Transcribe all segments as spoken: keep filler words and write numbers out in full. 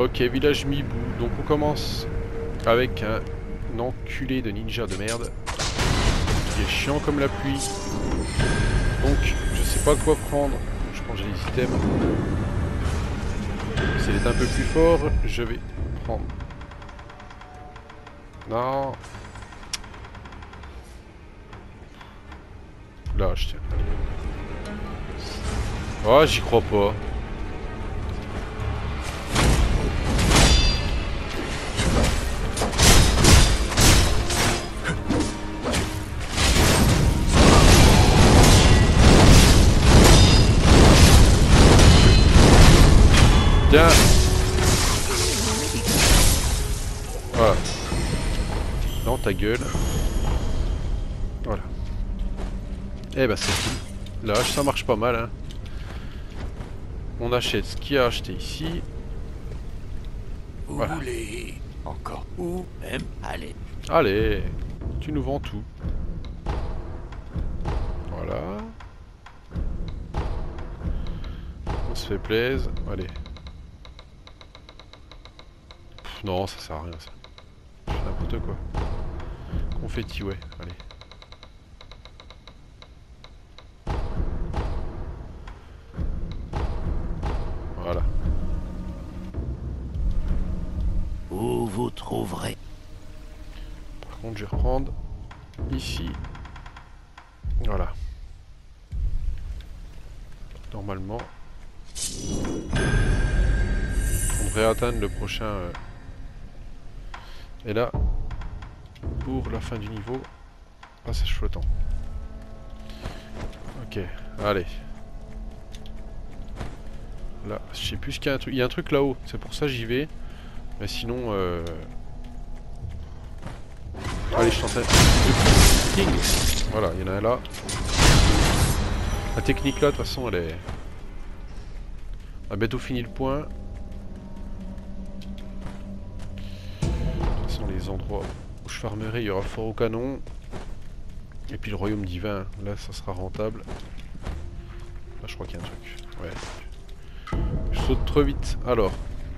Ok, village Mibou. Donc on commence avec un, un enculé de ninja de merde. Qui est chiant comme la pluie. Donc je sais pas quoi prendre. Je prends j'ai les items. S'il est un peu plus fort, je vais prendre. Non. Là, je tiens. Oh, j'y crois pas. Tiens. Voilà. Dans ta gueule. Voilà. Eh ben c'est tout. La hache ça marche pas mal hein. On achète ce qu'il y a acheté ici. Vous voilà. voulez encore ou même allez. Allez, tu nous vends tout. Voilà. On se fait plaisir. Allez. Pff, non, ça sert à rien ça. N'importe quoi. Confetti, ouais, allez. Voilà. Où vous trouverez. Par contre, je vais reprendre ici. Voilà. Normalement, on devrait atteindre le prochain. Euh... Et là, pour la fin du niveau, passage flottant. Ok, allez. Là, je sais plus ce qu'il y a un truc. Il y a un truc là-haut, c'est pour ça que j'y vais. Mais sinon, euh... allez, je t'entends. King. Voilà, il y en a un là. La technique là, de toute façon, elle est. On a bientôt fini le point. De toute façon, les endroits où je farmerai, il y aura fort au canon. Et puis le royaume divin, là, ça sera rentable. Là, je crois qu'il y a un truc. Ouais. Je saute trop vite. Alors.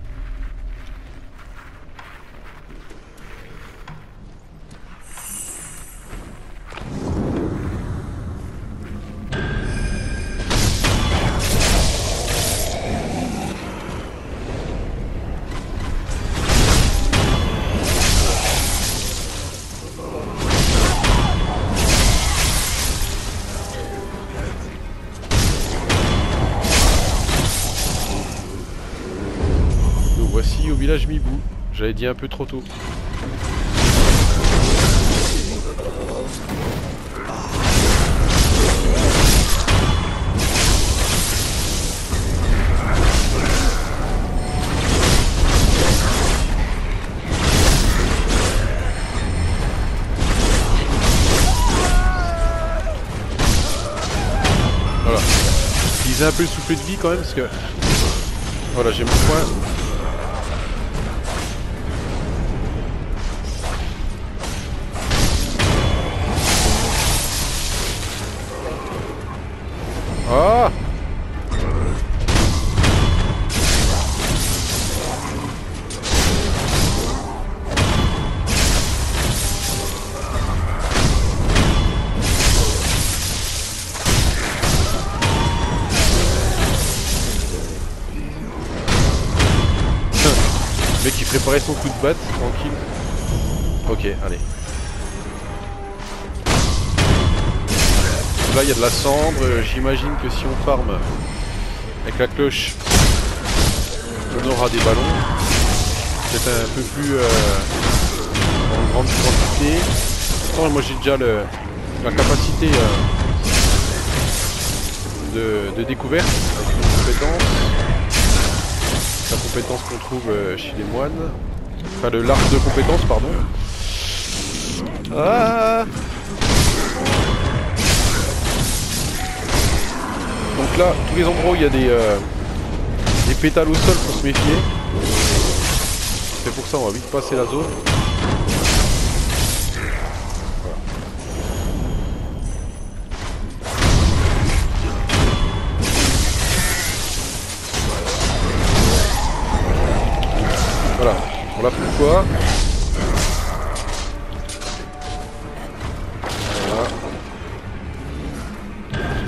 Voici au village Mibou. J'avais dit un peu trop tôt. Voilà. Utiliser un peu le soufflet de vie quand même parce que voilà, j'ai mon point. Ah! Le mec qui préparait son coup de batte, tranquille. Ok, allez. Là il y a de la cendre, j'imagine que si on farm avec la cloche, on aura des ballons. C'est un peu plus euh, en grande quantité. Pourtant moi j'ai déjà le, la capacité euh, de, de découverte avec une compétence. La compétence qu'on trouve euh, chez les moines. Enfin le l'arbre de compétence pardon. Ah. Donc là, tous les endroits où il y a des, euh, des pétales au sol, faut se méfier. C'est pour ça on va vite passer la zone. Voilà.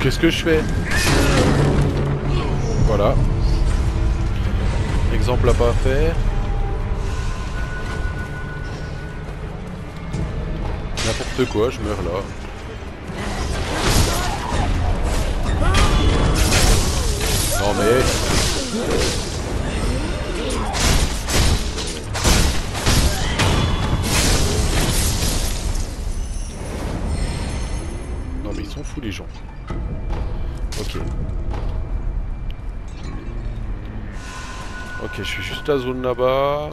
qu'est-ce que je fais? Voilà. Exemple à pas faire. N'importe quoi, je meurs là. Non mais... Non mais ils sont fous les gens. Ok. Ok, je suis juste la zone là-bas.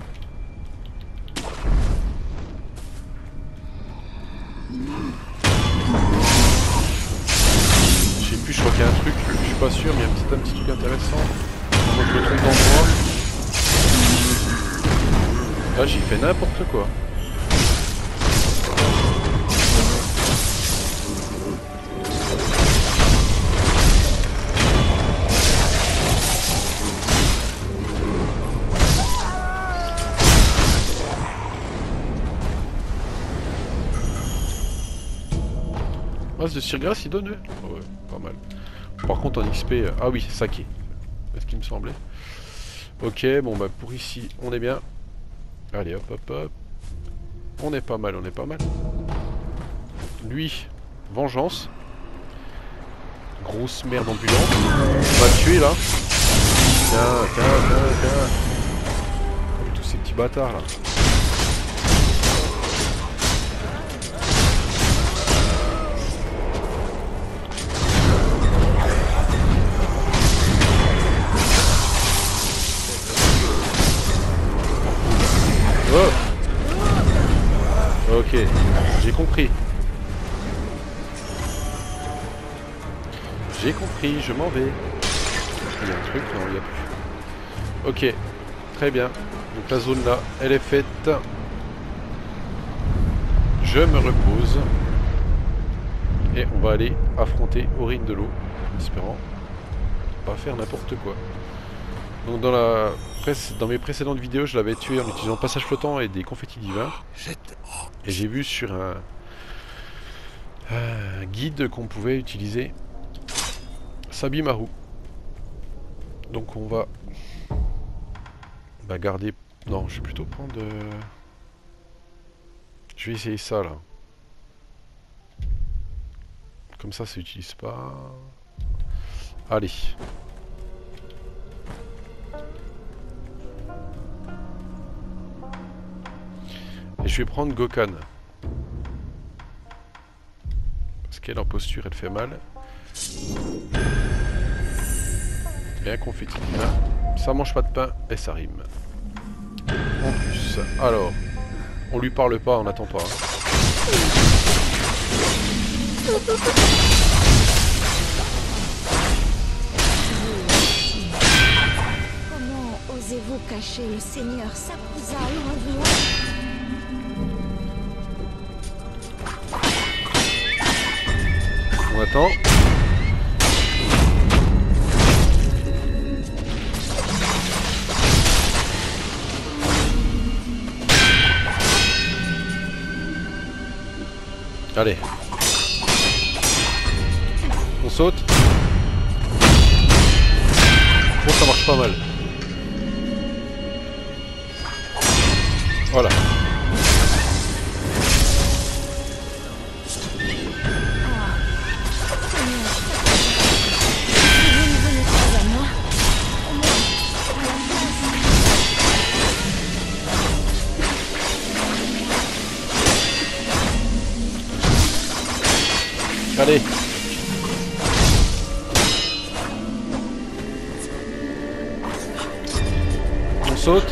Je sais plus, je crois qu'il y a un truc, je suis pas sûr, mais il y a peut-être un petit truc intéressant. Moi je me trompe dans moi. Là j'ai fait n'importe quoi. Ah, ce Sirgras il donne? Oh ouais, pas mal. Par contre en X P... Euh... Ah oui, saké. C'est ce qu'il me semblait. Ok, bon bah pour ici, on est bien. Allez hop hop hop. On est pas mal, on est pas mal. Lui, vengeance. Grosse merde ambulante. On va le tuer là. Tiens, tiens, tiens, tiens. Comme tous ces petits bâtards là. Oh. Ok, j'ai compris. J'ai compris, je m'en vais. Il y a un truc, non, il n'y a plus. Ok, très bien. Donc la zone là, elle est faite. Je me repose. Et on va aller affronter Aurine de l'eau. En espérant pas faire n'importe quoi. Donc dans la dans mes précédentes vidéos, je l'avais tué en utilisant passage flottant et des confettis divins. Et j'ai vu sur un, un guide qu'on pouvait utiliser Sabimaru. Donc on va bah, garder... Non, je vais plutôt prendre... Euh... Je vais essayer ça là. Comme ça, ça n'utilise pas... Allez. Et je vais prendre Gokan. Parce qu'elle en posture, elle fait mal. Et un confetti divin. Ça mange pas de pain et ça rime. En plus. Alors. On lui parle pas, on n'attend pas. Comment osez-vous cacher le Seigneur Sakusa loin de moi? On attend. Allez. On saute. Bon, ça marche pas mal. Voilà. Allez. On saute.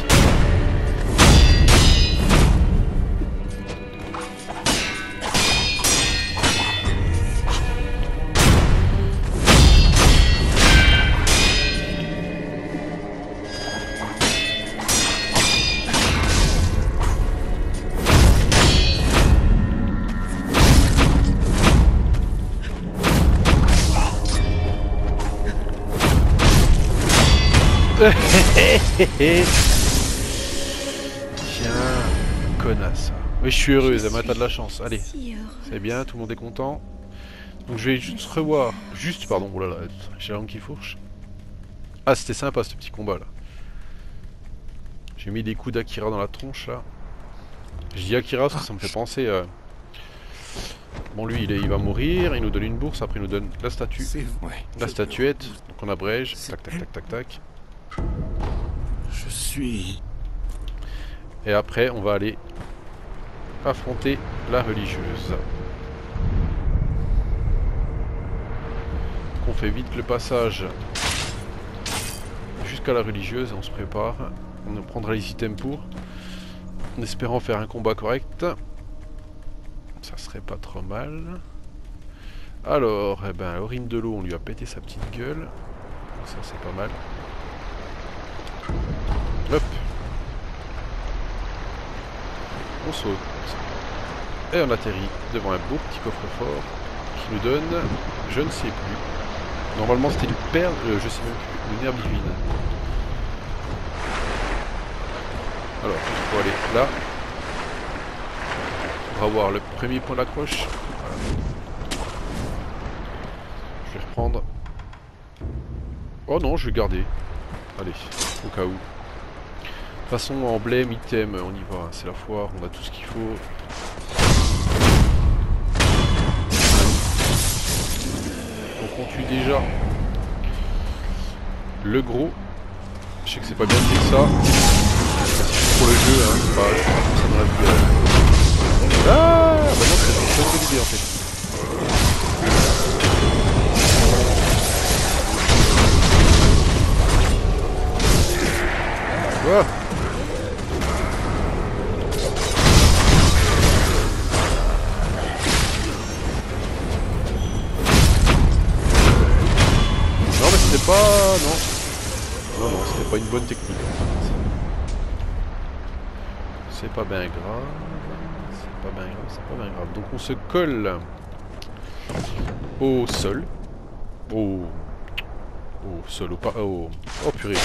Tiens, connasse. Oui, je suis heureuse, elle m'a de la chance. Allez, c'est bien, tout le monde est content. Donc je vais juste revoir, juste pardon, oh là là, j'ai la langue qui fourche. Ah c'était sympa ce petit combat là. J'ai mis des coups d'Akira dans la tronche là. Je dis Akira parce que ça me fait penser à... Bon lui il, est, il va mourir, il nous donne une bourse, après il nous donne la statue, la statuette, donc on abrège, tac tac tac tac tac. Je suis... Et après on va aller affronter la religieuse. Donc on fait vite le passage jusqu'à la religieuse et on se prépare. On prendra les items pour, en espérant faire un combat correct. Ça serait pas trop mal. Alors, eh ben, Aurine de l'eau, on lui a pété sa petite gueule. Donc ça c'est pas mal. Hop. On saute. Et on atterrit devant un beau petit coffre-fort qui nous donne, je ne sais plus. Normalement c'était une perle, euh, je sais même plus, une herbe divine. Alors, il faut aller là. On va voir le premier point d'accroche. Voilà. Je vais reprendre. Oh non, je vais garder. Allez, au cas où. De toute façon, emblème, item, on y va. C'est la foire, on a tout ce qu'il faut. Donc on tue déjà le gros. Je sais que c'est pas bien de dire ça. Pour le jeu, hein, c'est pas, je sais pas comme ça dans la vie. Euh... Ah, bah non, c'est une bonne idée en fait. Wow. Non mais c'était pas... Non. Non, non, c'était pas une bonne technique en fait. C'est pas bien grave. C'est pas bien grave, c'est pas bien grave. Donc on se colle au sol. Au... Au sol, au... Pa... au... Oh purée.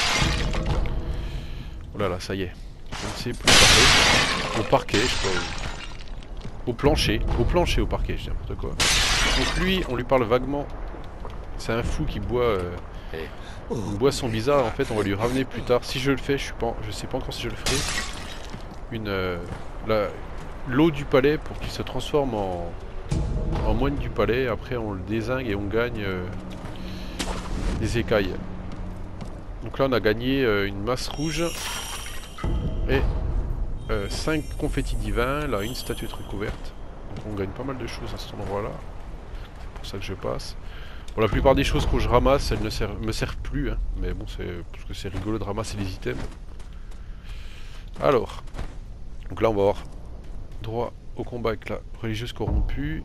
Oh là là, ça y est. Je ne sais plus parler. Au parquet, je sais pas où. Au plancher. Au plancher, au parquet, je dis n'importe quoi. Donc lui, on lui parle vaguement. C'est un fou qui boit euh, une boisson bizarre. En fait, on va lui ramener plus tard. Si je le fais, je suis pas, je sais pas encore si je le ferai. Une euh, la l'eau du palais pour qu'il se transforme en en moine du palais. Après, on le dézingue et on gagne euh, des écailles. Donc là, on a gagné euh, une masse rouge et euh, cinq confettis divins. Là, une statuette recouverte. Donc on gagne pas mal de choses à cet endroit-là. C'est pour ça que je passe. Bon, la plupart des choses que je ramasse, elles ne servent, me servent plus, hein. Mais bon, c'est parce que c'est rigolo de ramasser les items. Alors, donc là, on va avoir droit au combat avec la religieuse corrompue.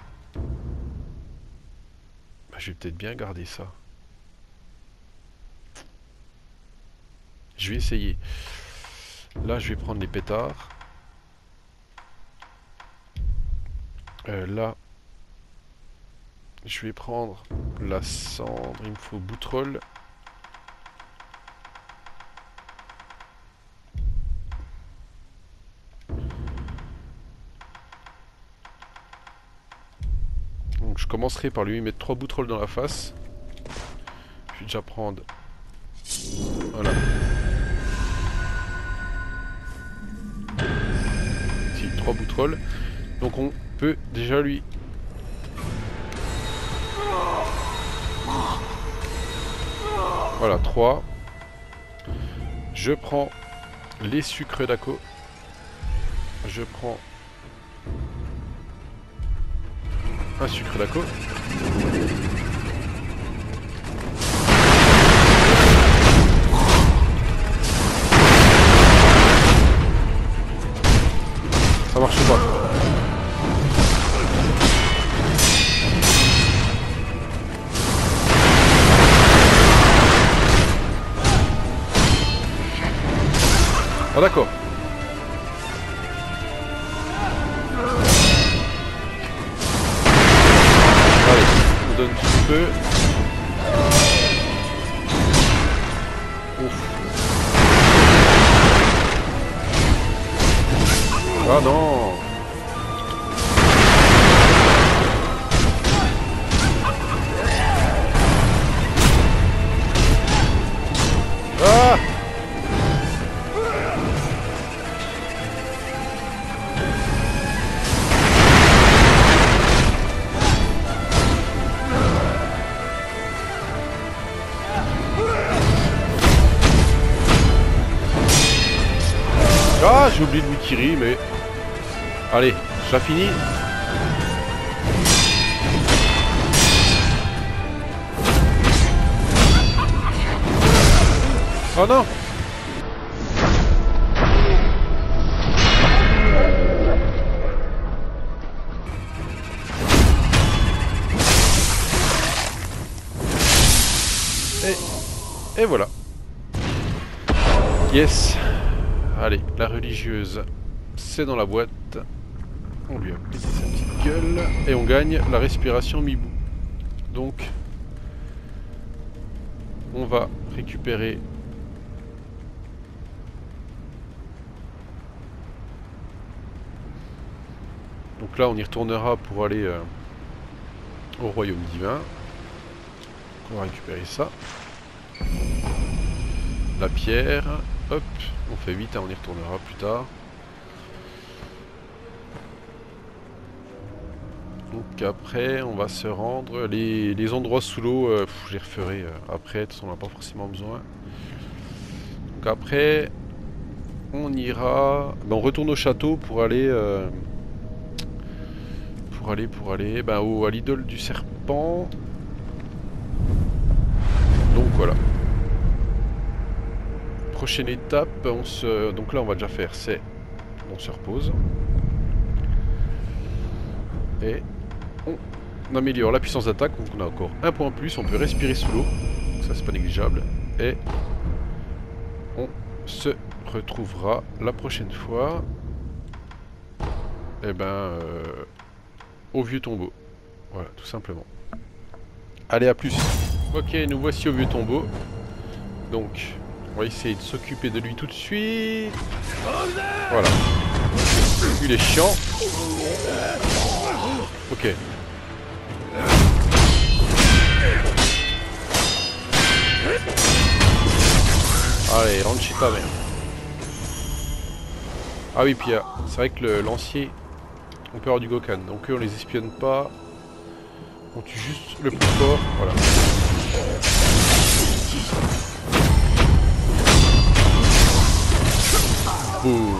Bah, je vais peut-être bien garder ça. Je vais essayer. Là, je vais prendre les pétards. Euh, là, je vais prendre la cendre. Il me faut boutrole. Donc, je commencerai par lui mettre trois boutrolles dans la face. Je vais déjà prendre. Voilà. Si, trois boutrolles. Donc on peut déjà lui... Voilà, trois. Je prends les sucres d'Ako. Je prends un sucre d'Ako. Ça marche pas. Ah d'accord. Allez, on donne tout ce peu. Ouf. Ah non. oublié de Mikiri, mais... Allez, j'ai fini. Oh non! Et, et voilà. Yes. Allez, la religieuse, c'est dans la boîte. On lui a pété sa petite gueule. Et on gagne la respiration Mibou. Donc, on va récupérer... Donc là, on y retournera pour aller euh, au royaume divin. On va récupérer ça. La pierre. Hop, on fait vite, hein, on y retournera plus tard. Donc après, on va se rendre... Les, les endroits sous l'eau, euh, je les referai euh, après, de toute façon on n'a pas forcément besoin. Donc après, on ira... Ben, on retourne au château pour aller... Euh, pour aller, pour aller... Ben, au, à l'idole du serpent. Donc voilà. Prochaine étape, on se... donc là on va déjà faire, c'est... On se repose. Et on améliore la puissance d'attaque, donc on a encore un point en plus, on peut respirer sous l'eau. Ça c'est pas négligeable. Et on se retrouvera la prochaine fois. Et ben... Euh, au vieux tombeau. Voilà, tout simplement. Allez, à plus. Ok, nous voici au vieux tombeau. Donc... On va essayer de s'occuper de lui tout de suite. Voilà. Il est chiant. Ok. Allez, rentre chez ta mère. Ah oui, puis c'est vrai que le lancier, on peut avoir du Gokan. Donc eux, on les espionne pas. On tue juste le plus fort. Voilà. Boum.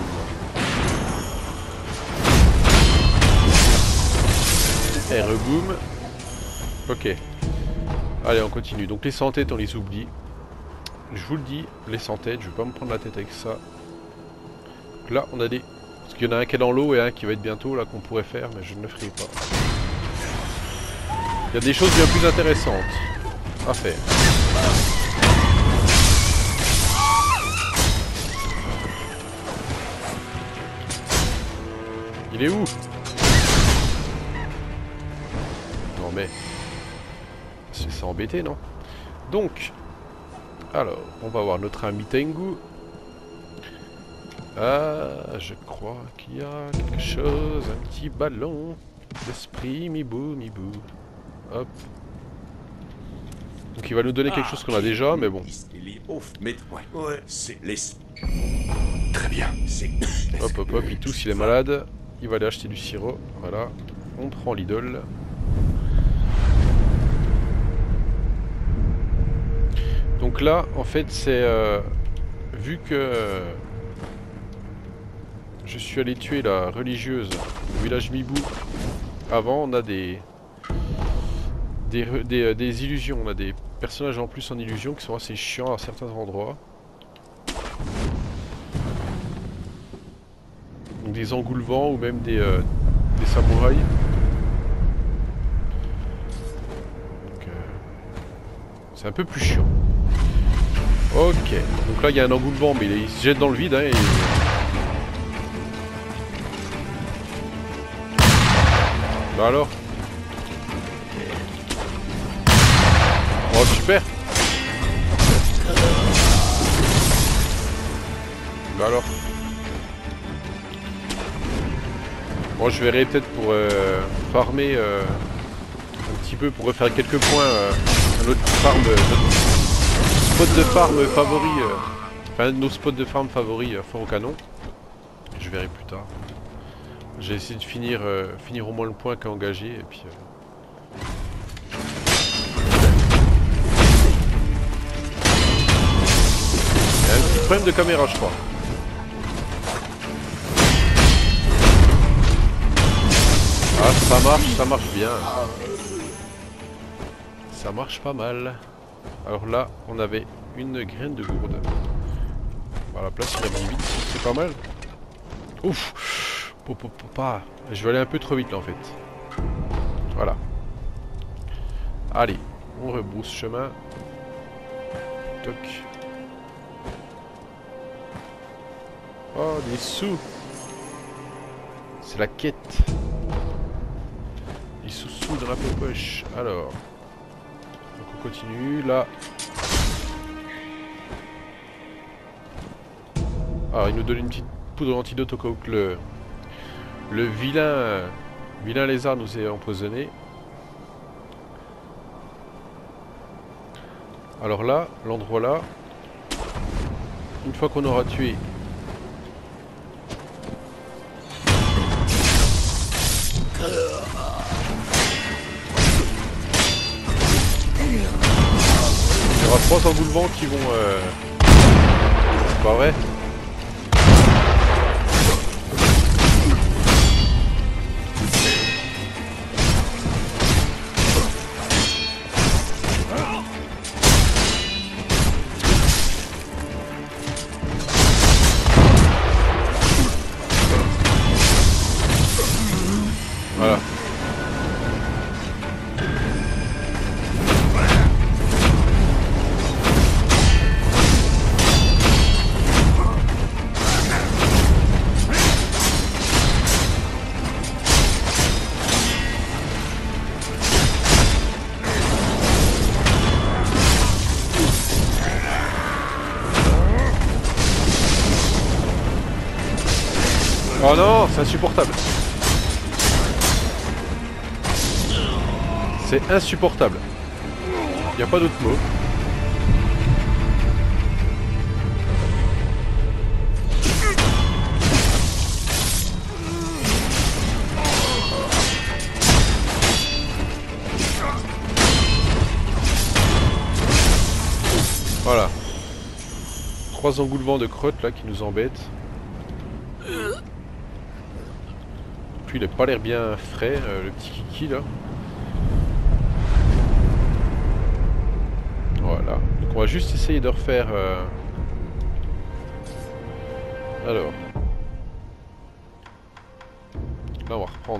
Et reboom. Ok. Allez, on continue. Donc les sans-têtes, on les oublie. Je vous le dis, les sans-têtes, je vais pas me prendre la tête avec ça. Donc là, on a des... Parce qu'il y en a un qui est dans l'eau et un qui va être bientôt, là, qu'on pourrait faire, mais je ne le ferai pas. Il y a des choses bien plus intéressantes à faire. Il est où? Non mais... C'est ça embêté, non? Donc... Alors, on va voir notre ami Tengu. Ah, je crois qu'il y a quelque chose, un petit ballon d'esprit, mibou, mibou. Hop. Donc il va nous donner quelque chose qu'on a déjà, mais bon. Ouais, c'est les... Très bien, c'est... Hop, hop, hop, il tousse, il est malade. Il va aller acheter du sirop, voilà. On prend l'idole. Donc là, en fait, c'est... Euh, vu que... Euh, je suis allé tuer la religieuse au village Mibou. Avant, on a des... Des, des, des illusions. On a des personnages en plus en illusion qui sont assez chiants à certains endroits. Donc des engoulevents ou même des, euh, des samouraïs. Donc, euh, c'est un peu plus chiant. Ok, donc là il y a un engoulevant, mais il, il se jette dans le vide. Hein, et... Bah alors. Oh super. Bah alors. Bon, je verrai peut-être pour euh, farmer euh, un petit peu, pour refaire quelques points euh, à notre farm, euh, notre spot de farm favori, euh, enfin nos spots de farm favoris euh, fort au canon. Je verrai plus tard. J'ai essayé de finir, euh, finir au moins le point qu'a engagé et puis. Euh... Il y a un petit problème de caméra, je crois. Ah, ça marche, ça marche bien. Ça marche pas mal. Alors là, on avait une graine de gourde. À la place, il a mis vite, c'est pas mal. Ouf. Pas. Je vais aller un peu trop vite là en fait. Voilà. Allez, on rebrousse chemin. Toc. Oh, des sous. C'est la quête. Des sous-sous dans la poche. Alors. Donc on continue. Là. Alors il nous donne une petite poudre d'antidote au cas où que le, le vilain, vilain lézard nous est empoisonné. Alors là, l'endroit là, une fois qu'on aura tué il y aura trois engoulements qui vont... Euh... C'est pas vrai? Voilà. Oh non, c'est insupportable. C'est insupportable. Il n'y a pas d'autre mot. Voilà. Trois engoulements de crottes là qui nous embêtent. Puis il n'a pas l'air bien frais, euh, le petit kiki là. Voilà. Donc on va juste essayer de refaire... Euh... Alors. Là on va reprendre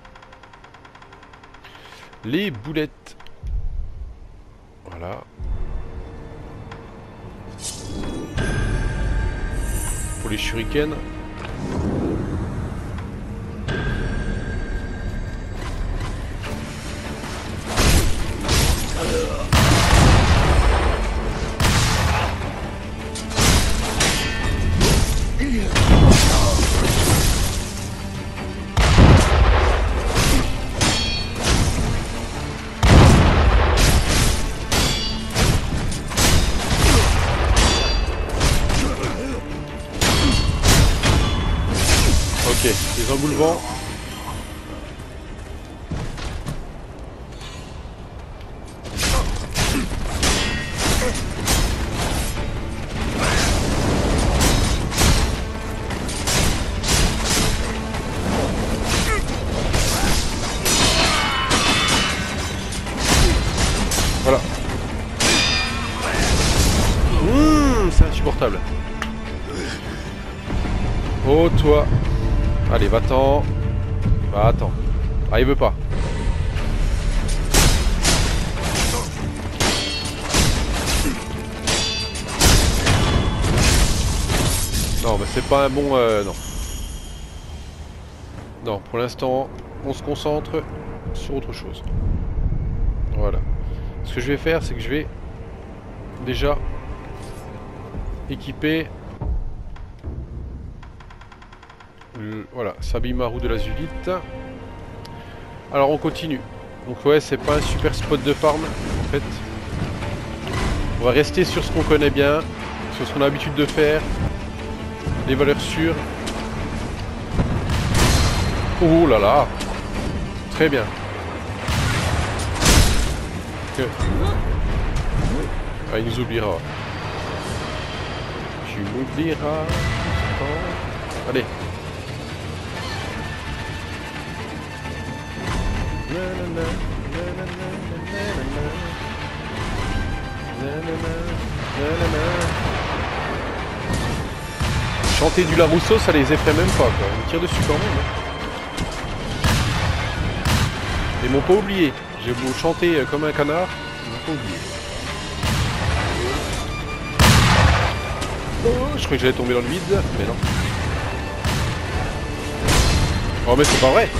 les boulettes. Voilà. Pour les shurikens. Ok, les engoulements. Voilà. Mmh, c'est insupportable. Oh toi. Allez, va-t'en. Va-t'en. Ah, il veut pas. Non, mais c'est pas un bon... Euh, non. Non, pour l'instant, on se concentre sur autre chose. Voilà. Ce que je vais faire, c'est que je vais déjà équiper... Le, voilà, Sabimaru de la Zulite. Alors on continue. Donc ouais, c'est pas un super spot de farm en fait. On va rester sur ce qu'on connaît bien, sur ce qu'on a l'habitude de faire. Les valeurs sûres. Oh là là. Très bien. Que... Ah, il nous oubliera. Tu m'oublieras. Allez. Chanter du Larousseau, ça les effraie même pas, quoi. Ils me tirent dessus quand même. Hein. Ils m'ont pas oublié. J'ai beau chanter comme un canard, ils m'ont pas oublié. Oh, je croyais que j'allais tomber dans le vide, mais non. Oh mais c'est pas vrai.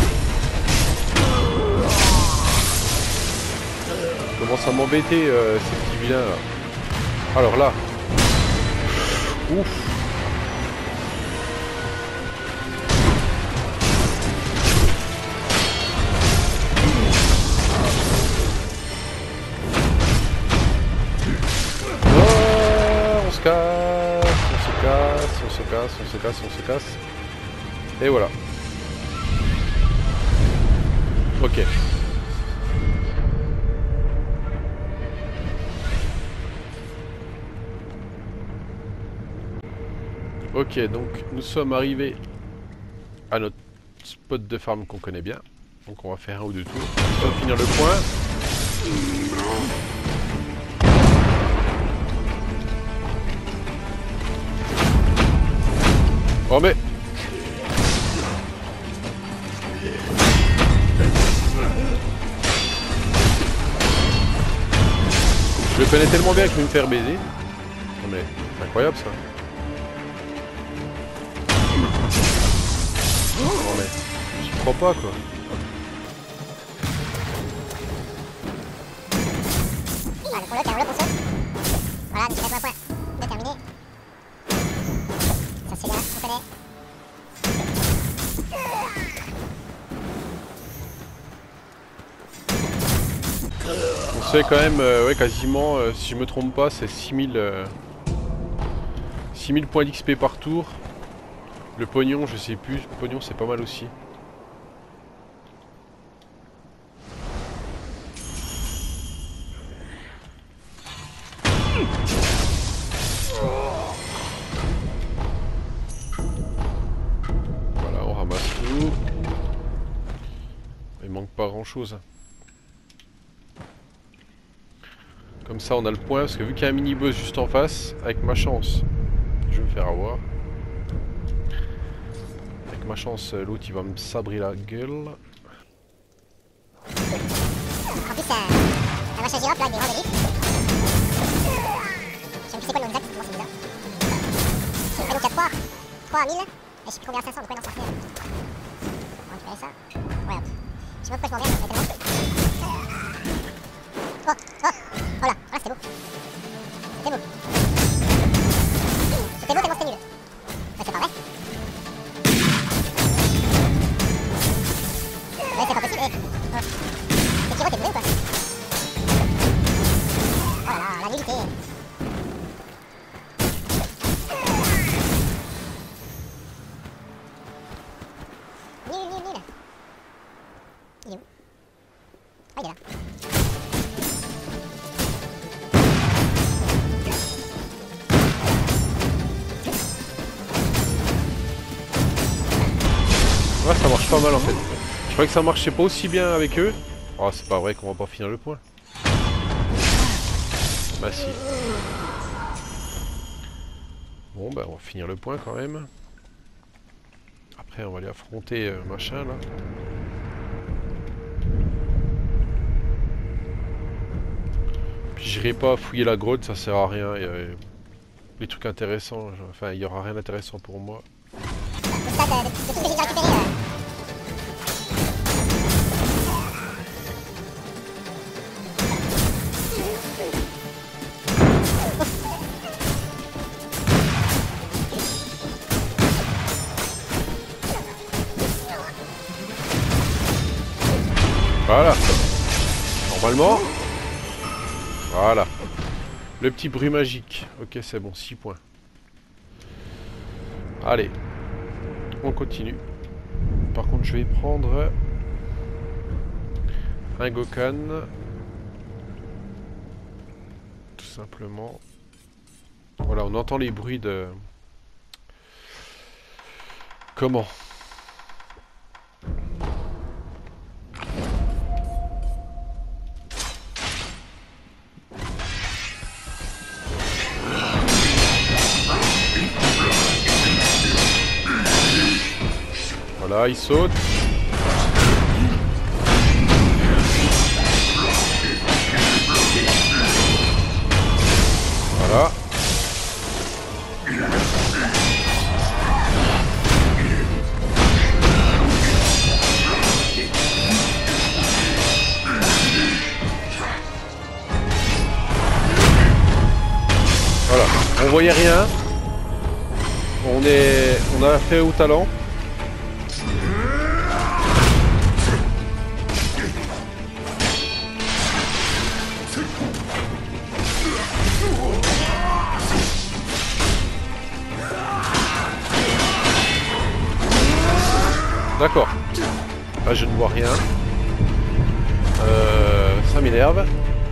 Commence à m'embêter euh, ces petits vilains là. Alors là. Ouf. Oh, on se casse, on se casse, on se casse, on se casse, on se casse. Et voilà. Ok. Ok, donc nous sommes arrivés à notre spot de farm qu'on connaît bien. Donc on va faire un ou deux tours. On va finir le point. Oh mais... Je le connais tellement bien que je vais me faire baiser. Non mais c'est incroyable ça. Non mais j'y crois pas quoi. Voilà, pour le carreau, pour ceux. Voilà, donc il reste un point de terminé. Ça c'est là, on connaît. On se fait quand même, euh, ouais, quasiment, euh, si je me trompe pas, c'est six mille, euh, six mille points d'X P par tour. Le pognon, je sais plus, le pognon c'est pas mal aussi. Voilà, on ramasse tout. Il manque pas grand chose. Comme ça on a le point, parce que vu qu'il y a un mini-boss juste en face, avec ma chance, je vais me faire avoir. Avec ma chance, l'autre il va me sabrer la gueule. En plus, ça, la vache à girafe là, avec des grands griffes. Je sais même plus c'est quoi le nom exact, comment c'est bizarre. Ouais, donc il y a trois, trois à mille, et je sais plus combien à cinq cents, donc ouais, non, ça fait. On va récupérer ça. Ouais, hop. Je sais pas pourquoi je m'en viens, mais tellement. Oh, oh, oh là, voilà, c'était beau. C'était beau. C'était beau, tellement c'était nul. Mais c'est pas vrai. Ouais, c'est pas possible, eh. Oh. Le Kiro, t'es bourré ou quoi? Oh là là, la nullité. Nul, nul, nul. Il est où? Ah, il est là. Ouais, ça marche pas mal en fait. Je croyais que ça marchait pas aussi bien avec eux. Oh, c'est pas vrai qu'on va pas finir le point. Bah si. Bon, bah on va finir le point quand même. Après, on va aller affronter euh, machin là. Puis j'irai pas fouiller la grotte, ça sert à rien. Il y a des trucs intéressants. Enfin, il y aura rien d'intéressant pour moi. Au stade de, de tout ce que j'ai déjà récupéré. Euh... Voilà. Normalement. Voilà. Le petit bruit magique. Ok, c'est bon, six points. Allez. On continue. Par contre, je vais prendre un Gokan. Tout simplement. Voilà, on entend les bruits de... Comment ? Voilà, il saute. Voilà. Voilà, on voyait rien. On est, on a fait au talent. D'accord. Là, je ne vois rien. Euh, ça m'énerve.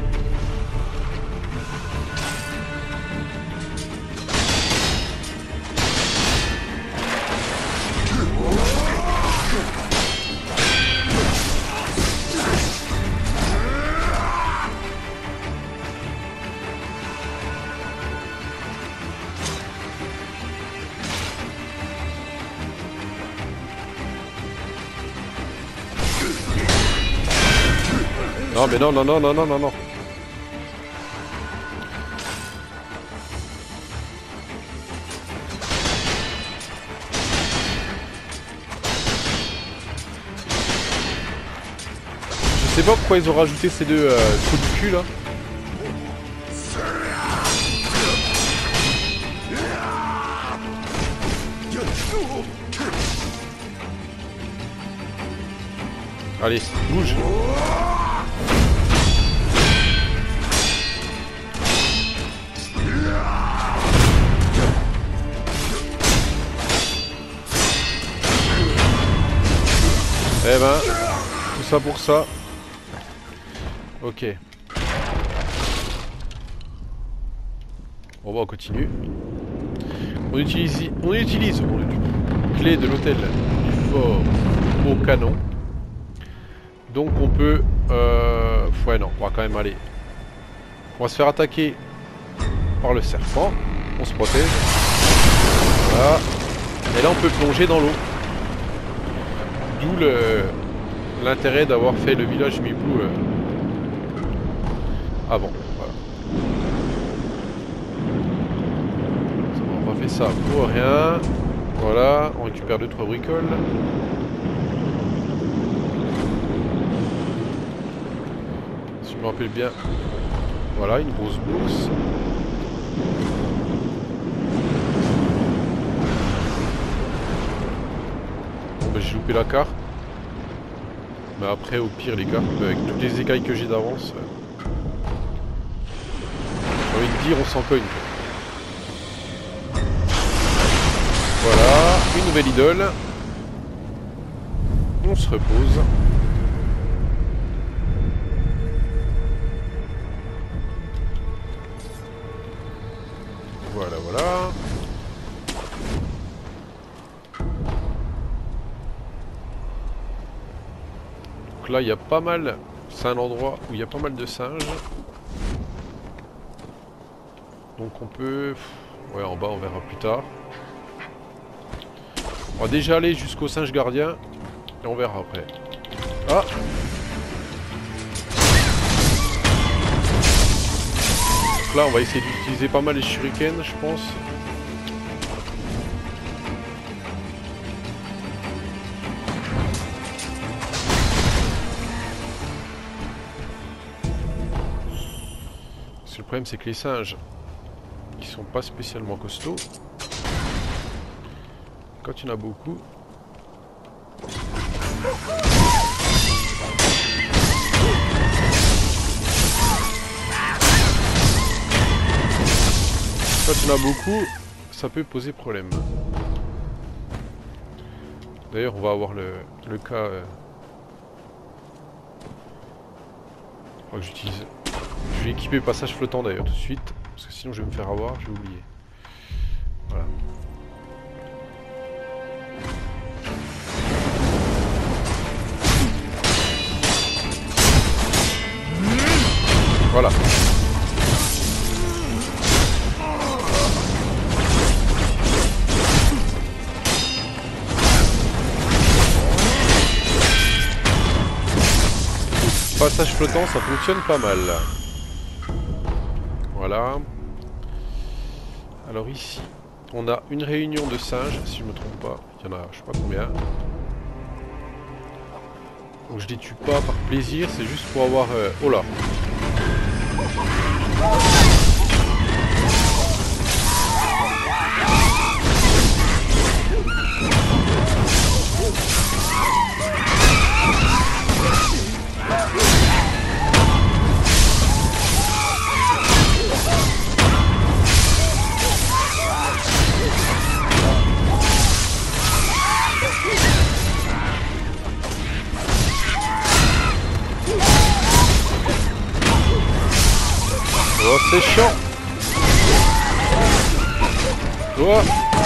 Non mais non non non non non non non. Je sais pas pourquoi ils ont rajouté ces deux euh, trous du cul là. Allez, bouge. Eh ben, tout ça pour ça. Ok. Bon bah on continue. On utilise, on utilise on, clé de l'hôtel du fort au canon. Donc on peut... Euh, ouais non, on va quand même aller. On va se faire attaquer par le serpent. On se protège. Voilà. Et là on peut plonger dans l'eau. D'où l'intérêt d'avoir fait le village Mipou euh, avant. Voilà. On va faire ça pour rien. Voilà, on récupère deux trois bricoles. Si je me rappelle bien. Voilà, une grosse bourse. J'ai loupé la carte. Mais après au pire les gars, avec toutes les écailles que j'ai d'avance, euh... j'ai envie de dire on s'en cogne. Voilà, une nouvelle idole. On se repose. Voilà, voilà. Là il y a pas mal, c'est un endroit où il y a pas mal de singes. Donc on peut... Ouais en bas on verra plus tard. On va déjà aller jusqu'au singe gardien. Et on verra après. Ah! Donc là on va essayer d'utiliser pas mal les shurikens je pense. Le problème c'est que les singes qui sont pas spécialement costauds, quand il y en a beaucoup, quand il y en a beaucoup, ça peut poser problème. D'ailleurs on va avoir le, le cas, euh... je crois que j'utilise. Je vais équiper passage flottant d'ailleurs tout de suite, parce que sinon je vais me faire avoir, je vais oublier. Voilà. Voilà. passage flottant, ça fonctionne pas mal. Voilà. Alors ici, on a une réunion de singes, si je me trompe pas. Il y en a, je sais pas combien. Donc je les tue pas par plaisir, c'est juste pour avoir... Euh... Oh là. Oh, c'est chiant. Toi.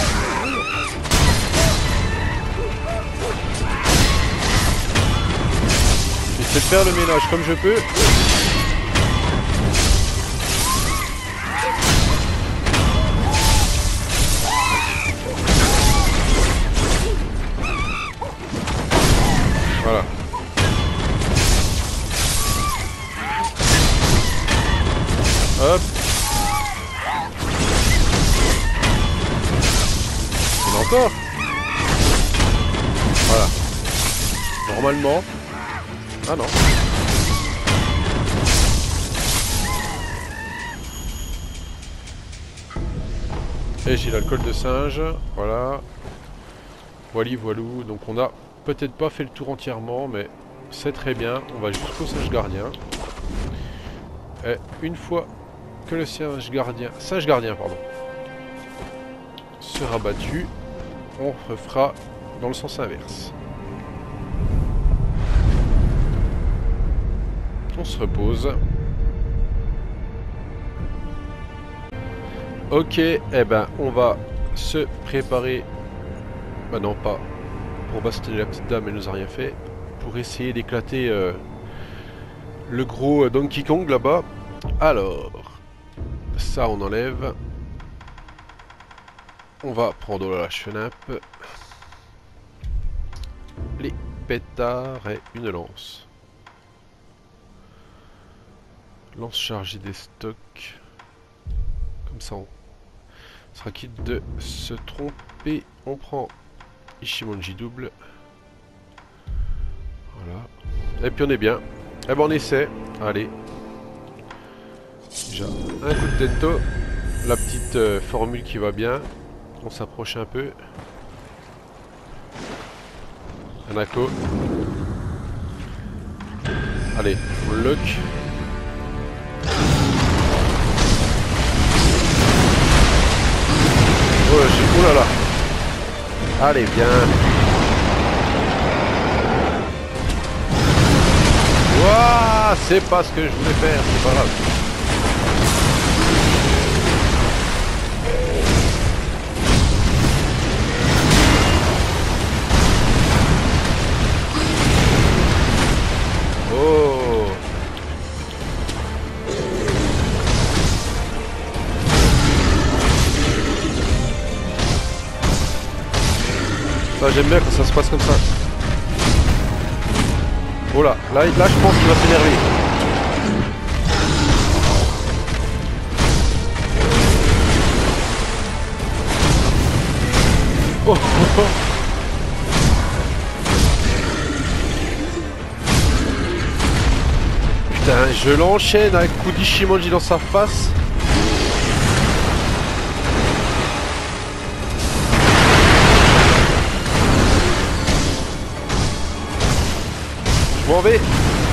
J'essaie de faire le ménage comme je peux. Voilà. Hop. Il y en a encore. Voilà. Normalement. Ah non. Et j'ai l'alcool de singe. Voilà. Voili voilou. Donc on a peut-être pas fait le tour entièrement, mais c'est très bien. On va jusqu'au singe gardien. Et une fois que le singe gardien, singe gardien pardon, sera battu, on refera dans le sens inverse. On se repose. Ok, et eh ben on va se préparer. Bah non pas pour bastonner la petite dame, elle nous a rien fait. Pour essayer d'éclater euh, le gros Donkey Kong là-bas. Alors, ça on enlève. On va prendre la chenappe, les pétards et une lance. Lance chargée des stocks. Comme ça on sera quitte de se tromper. On prend Ishimonji double. Voilà. Et puis on est bien. Eh ben on essaie. Allez. Déjà un coup de tento. La petite euh, formule qui va bien. On s'approche un peu. Un acco. Allez, on le lock. Oh là, j'ai... Oh là là. Allez, viens. Ouah, c'est pas ce que je voulais faire, c'est pas grave. Oh. Ça j'aime bien quand ça se passe comme ça. Oh là, là, là je pense qu'il va s'énerver. Oh, oh, oh. Putain, je l'enchaîne avec coup d'Ishimonji dans sa face. Je m'en vais.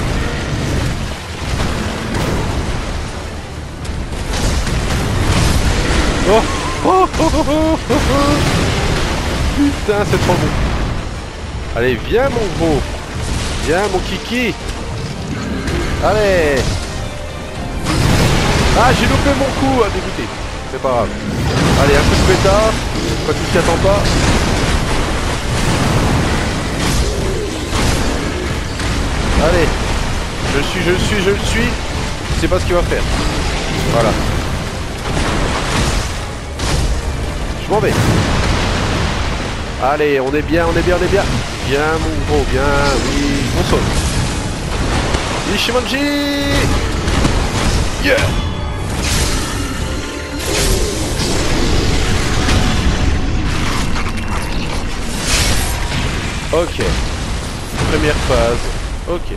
Oh, oh, oh, oh, oh, oh, oh. Putain, c'est trop bon. Allez, viens mon gros. Viens mon kiki. Allez. Ah, j'ai loupé mon coup, à dégoûter. C'est pas grave. Allez, un coup de pétard. Quand tu t'y attends pas. Allez. Je le suis, je le suis, je le suis. Je sais pas ce qu'il va faire. Voilà. Je m'en vais. Allez, on est bien, on est bien, on est bien. Bien mon gros, bien. Oui, on saute. Shimanji. Yeah. Ok. Première phase. Ok.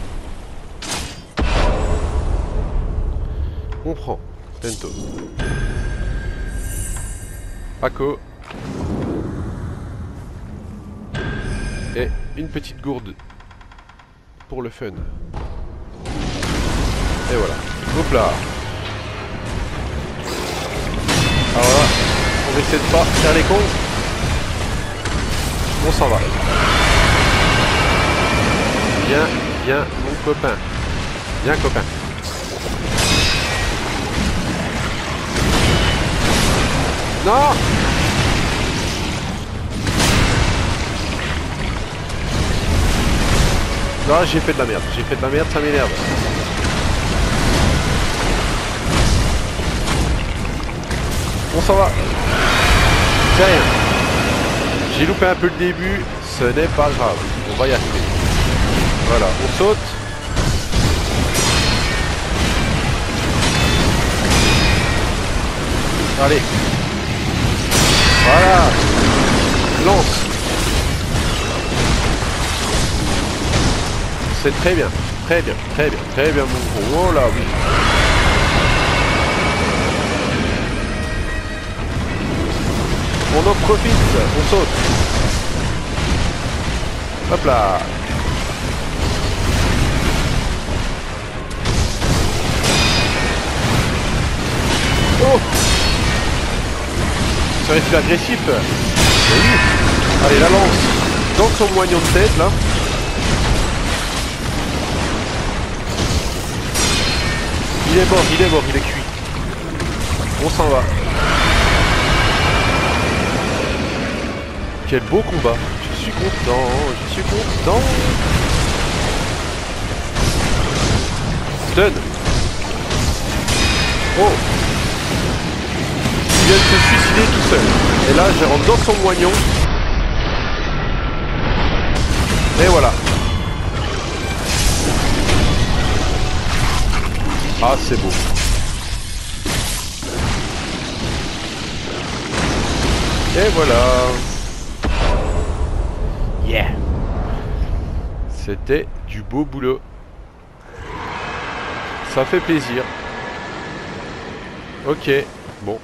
On prend. Tento. Paco. Et une petite gourde. Pour le fun. Et voilà. Hop là. Alors là, on essaie de pas faire les cons. On s'en va. Viens, viens, mon copain. Viens, copain. Non! Non, j'ai fait de la merde. J'ai fait de la merde, ça m'énerve. On s'en va. C'est rien. J'ai loupé un peu le début. Ce n'est pas grave. On va y arriver. Voilà, on saute. Allez. Voilà. Lance. C'est très bien. Très bien. Très bien. Très bien, mon gros. Oh là, oui. On en profite. On saute. Hop là. Oh! Ça aurait été agressif. Oui. Allez, la lance dans son moignon de tête là. Il est mort, il est mort, il est cuit. On s'en va. Quel beau combat. Je suis content, je suis content. Stun. Oh. Il vient de se suicider tout seul. Et là, je rentre dans son moignon. Et voilà. Ah, c'est beau. Et voilà. Yeah. C'était du beau boulot. Ça fait plaisir. Ok, bon.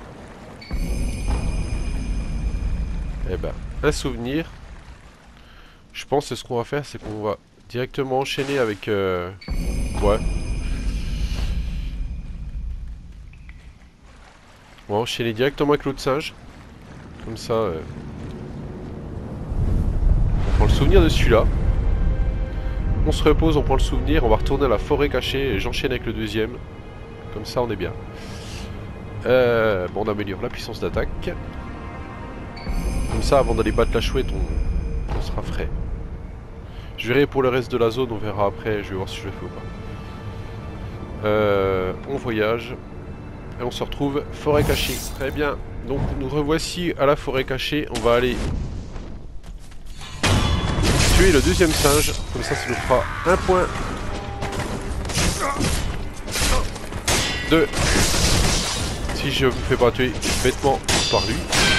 Eh ben, un souvenir. Je pense que ce qu'on va faire, c'est qu'on va directement enchaîner avec... Euh... Ouais. On va enchaîner directement avec l'autre singe. Comme ça... Euh... On prend le souvenir de celui-là. On se repose, on prend le souvenir, on va retourner à la forêt cachée et j'enchaîne avec le deuxième. Comme ça, on est bien. Euh... Bon, on améliore la puissance d'attaque. Comme ça, avant d'aller battre la chouette, on... on sera frais. Je verrai pour le reste de la zone, on verra après, je vais voir si je le fais ou pas. Euh... On voyage. Et on se retrouve forêt cachée. Très bien. Donc nous revoici à la forêt cachée. On va aller tuer le deuxième singe. Comme ça, ça nous fera un point. Deux. Si je me fais pas tuer bêtement par lui.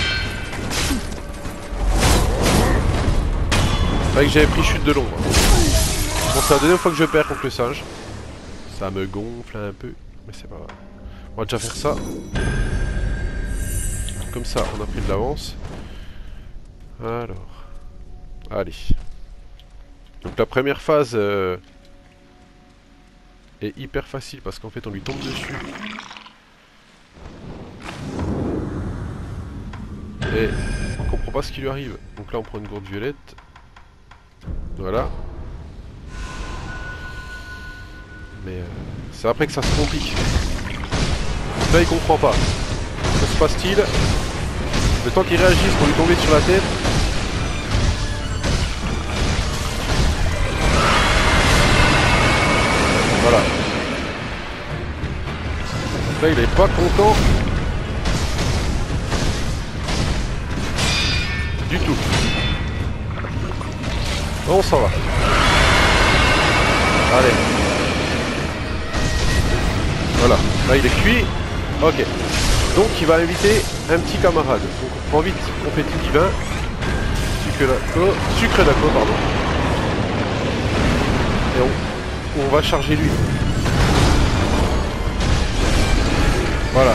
C'est vrai que j'avais pris chute de l'ombre. Bon, c'est la deuxième fois que je perds contre le singe. Ça me gonfle un peu. Mais c'est pas grave. On va déjà faire ça. Comme ça, on a pris de l'avance. Alors. Allez. Donc la première phase euh, est hyper facile parce qu'en fait on lui tombe dessus. Et on comprend pas ce qui lui arrive. Donc là on prend une gourde violette. Voilà. Mais euh, c'est après que ça se complique. Là il comprend pas. Ça se passe-t-il? Le temps qu'il réagisse pour lui tomber sur la tête. Voilà. Là il est pas content. Du tout. On s'en va. Allez. Là il est cuit. Ok. Donc il va inviter un petit camarade. Donc on prend vite confetti divin. Sucre d'accord. Sucre d'accord, pardon. Et on, on va charger lui. Voilà.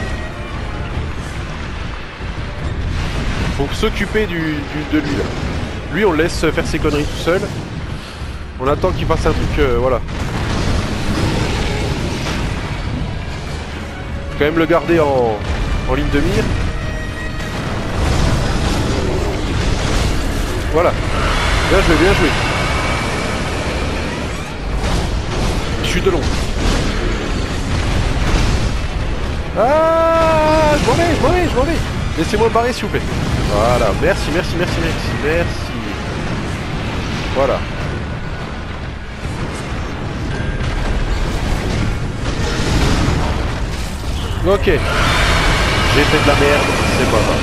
Faut s'occuper du, du, de lui là. Lui on le laisse faire ses conneries tout seul. On attend qu'il fasse un truc, euh, voilà. Faut quand même le garder en, en ligne de mire. Voilà. Bien joué, bien joué. Chute de long. Ah, je m'en vais, je m'en vais, je m'en vais. Laissez-moi me barrer s'il vous plaît. Voilà, merci, merci, merci, merci, merci. Voilà. Ok. J'ai fait de la merde, c'est pas grave.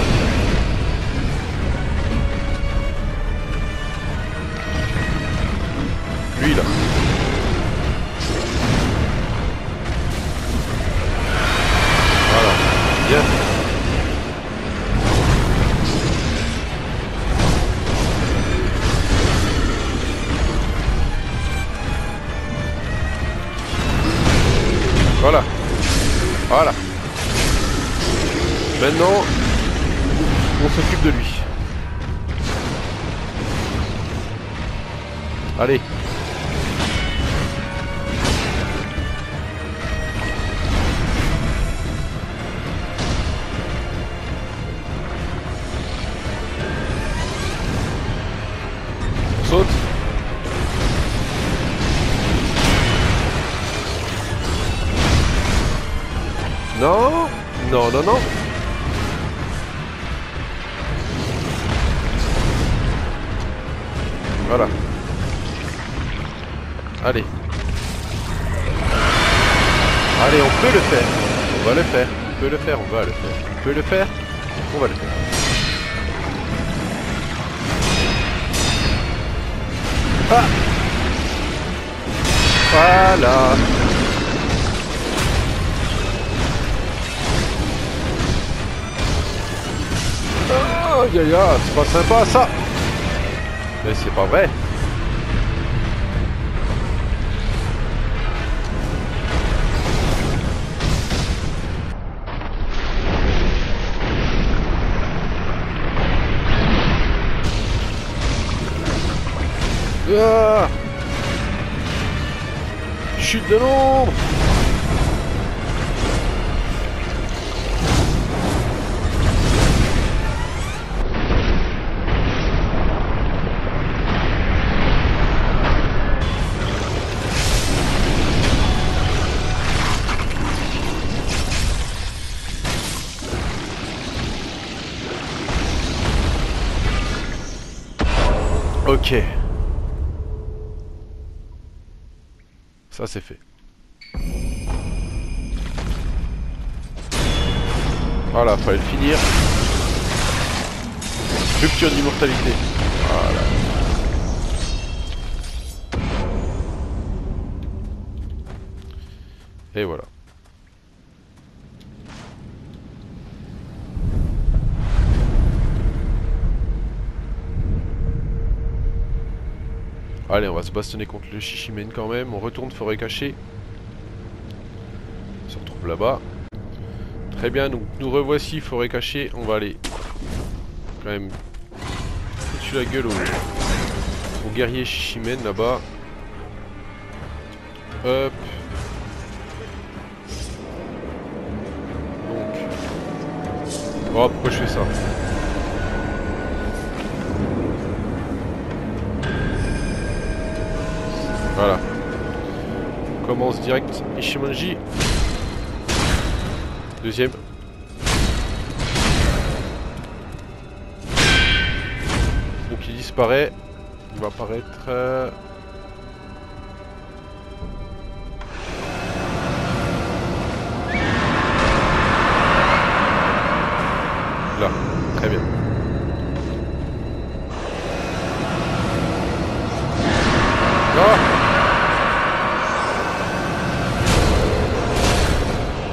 Lui là. Voilà. Bien. Voilà. Voilà. Maintenant, on s'occupe de lui. Allez. On saute. Non, non, non, non. Voilà. Allez. Allez, on peut le faire. On va le faire. On peut le faire, on va le faire. On peut le faire. On va le faire. Ah. Voilà. Oh, ya ya, c'est pas sympa ça. Mais c'est pas vrai. Ah, chute de l'ombre. Ok. Ça c'est fait. Voilà, fallait le finir. Rupture d'immortalité. Voilà. Et voilà. Allez, on va se bastonner contre le Shishimen quand même. On retourne forêt cachée. On se retrouve là-bas. Très bien, donc nous revoici forêt cachée. On va aller quand même foutre la gueule au, au guerrier Shishimen là-bas. Hop. Donc. Oh, pourquoi je fais ça? Voilà. On commence direct Ishimonji. Deuxième. Donc il disparaît. Il va apparaître... Euh... Là. Très bien. Ah.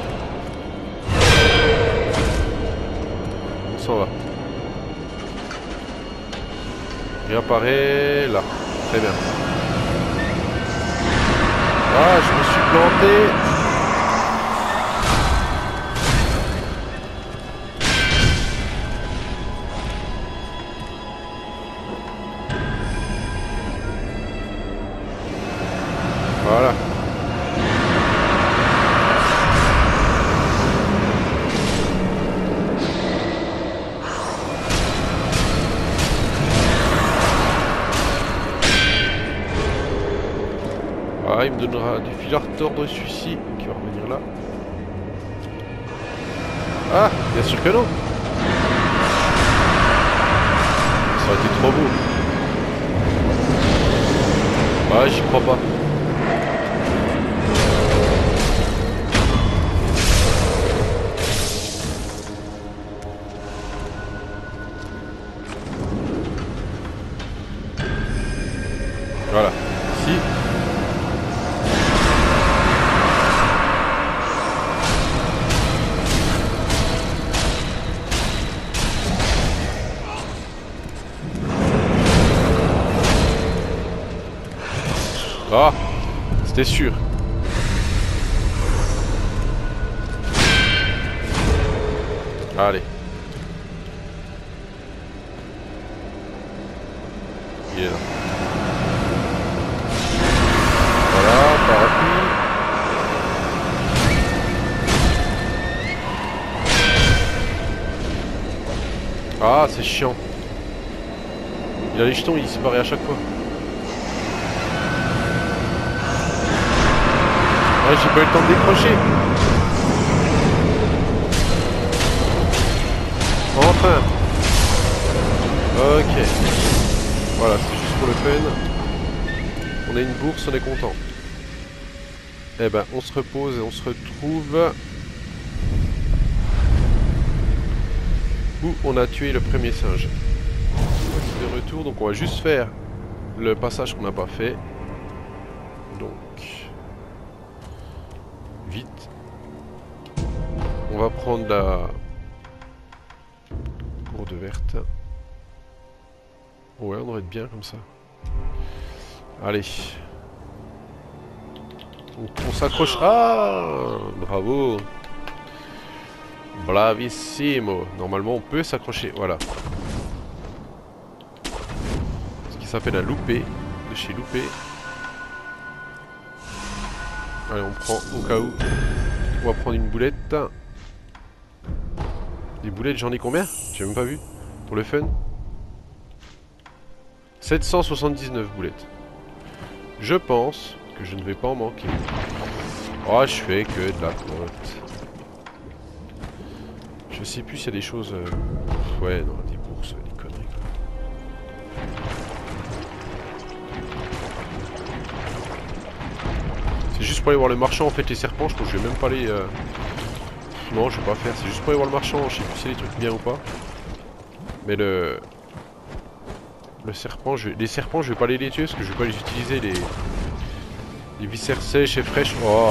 apparaît là. Très bien. Ah, je me suis planté. Voilà. Ah, il me donnera du fil à retordre celui-ci qui va revenir là. Ah, bien sûr que non. Ça aurait été trop beau. Ah, j'y crois pas. Voilà. Si. Ah, c'était sûr. Allez. Il est là. Voilà, parapluie. Ah, c'est chiant. Il a les jetons, il disparaît à chaque fois. Ah, j'ai pas eu le temps de décrocher. Enfin. Ok. Voilà, c'est juste pour le fun. On a une bourse, on est content. Eh ben, on se repose et on se retrouve où on a tué le premier singe. De retour, donc on va juste faire le passage qu'on n'a pas fait. Donc, vite. On va prendre la gourde verte. Ouais, on devrait être bien comme ça. Allez. On, on s'accroche. Ah, bravo. Bravissimo. Normalement, on peut s'accrocher. Voilà. Ce qui s'appelle un loupé. De chez Loupé. Allez, on prend au cas où. On va prendre une boulette. Des boulettes, j'en ai combien? J'ai même pas vu. Pour le fun. sept cent soixante-dix-neuf boulettes. Je pense que je ne vais pas en manquer. Oh, je fais que de la flotte. Je sais plus s'il y a des choses... Euh... Ouais, non, des bourses, des conneries. C'est juste pour aller voir le marchand, en fait, les serpents, je crois que je vais même pas les... Euh... Non, je vais pas faire, c'est juste pour aller voir le marchand, je sais plus si c'est des trucs bien ou pas. Mais le... Le serpent, je... les serpents, je vais pas les les tuer parce que je vais pas les utiliser, les... Les viscères sèches et fraîches. Oh.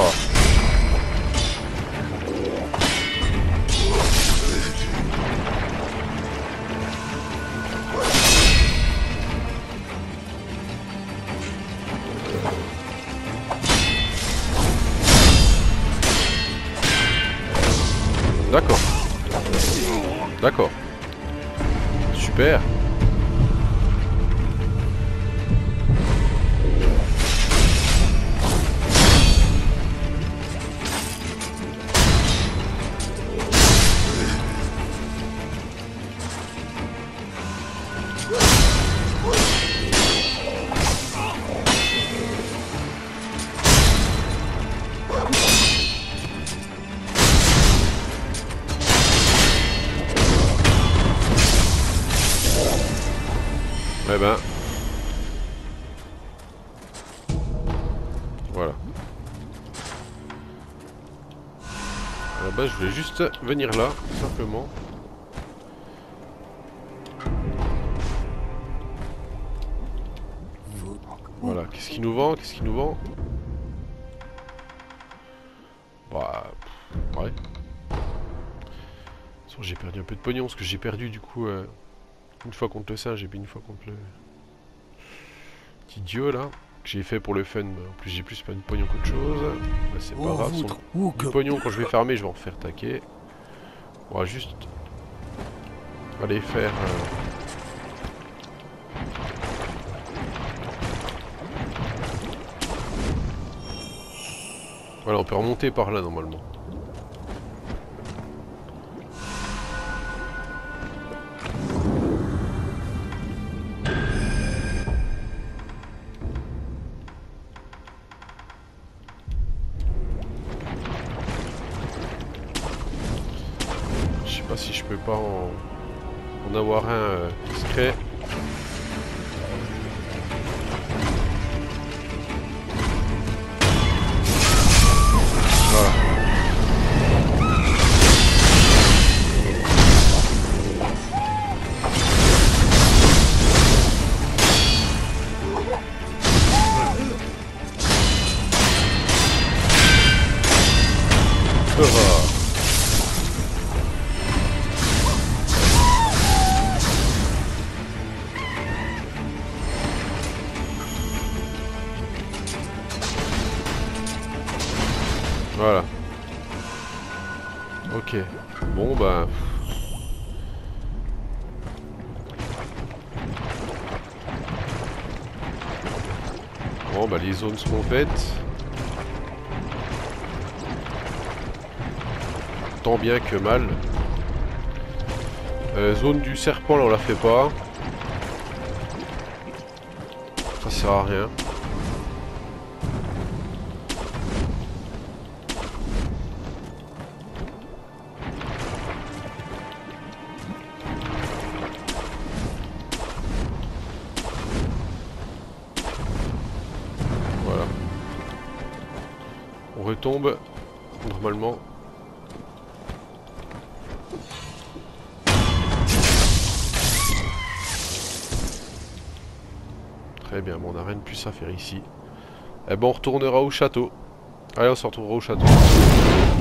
D'accord. D'accord. Super. Eh ben... Voilà. À la base, je voulais juste venir là, tout simplement. Voilà, qu'est-ce qu'il nous vend? Qu'est-ce qu'il nous vend? Bah... Ouais. De toute façon, j'ai perdu un peu de pognon, parce que j'ai perdu, du coup... Euh... Une fois contre le singe et puis une fois contre le... petit dieu là, que j'ai fait pour le fun. En plus j'ai plus pas de pognon qu'autre chose. Bah, c'est pas grave, son... du pognon quand je vais farmer je vais en refaire taquer. On va juste aller faire... Euh... Voilà, on peut remonter par là normalement. Je sais pas si je peux pas en, en avoir un euh, discret. Voilà. Oh. Voilà. Ok. Bon bah... Bon bah les zones seront faites. Tant bien que mal. Euh, zone du serpent là on la fait pas. Ça sert à rien. Voilà. On retombe normalement. Très bien, bon, on n'a rien de plus à faire ici. Eh ben on retournera au château. Allez, on se retrouvera au château.